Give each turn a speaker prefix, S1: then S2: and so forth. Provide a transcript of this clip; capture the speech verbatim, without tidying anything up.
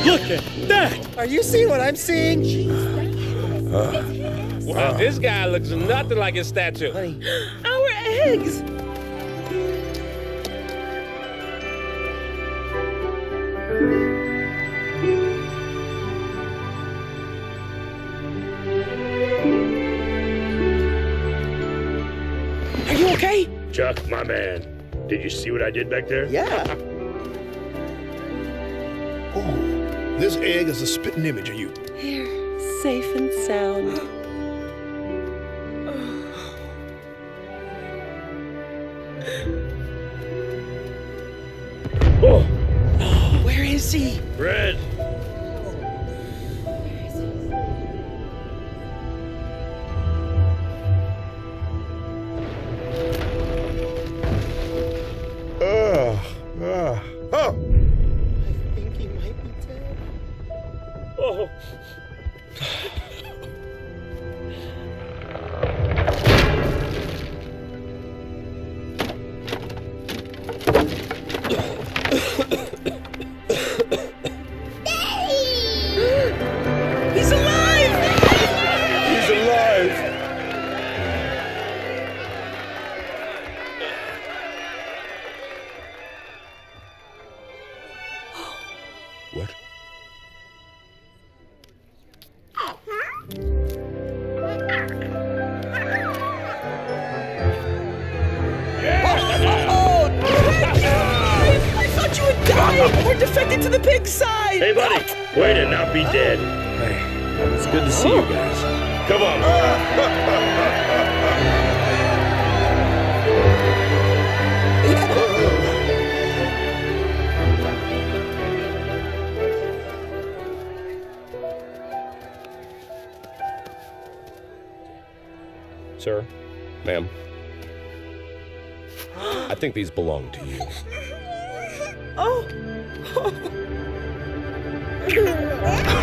S1: Look at that!
S2: Are you seeing what I'm seeing?
S3: Well, this guy looks nothing like his statue.
S2: Honey.
S4: Our eggs!
S2: Are you okay?
S5: Chuck, my man, did you see what I did back there?
S2: Yeah.
S5: Oh, this egg is a spitting image of you.
S4: Here, safe and sound.
S5: Oh,
S2: Where is he?
S5: Red. Ugh. Ah. Oh.
S2: I think he might be dead.
S5: Oh.
S4: He's alive!
S5: He's alive. What?
S4: I thought you had died! Or defected to the pig side!
S5: Hey, buddy, way to not be dead.
S1: Hey, it's good to see you guys.
S5: Come on.
S3: Sir, ma'am, I think these belong to you.
S4: Oh!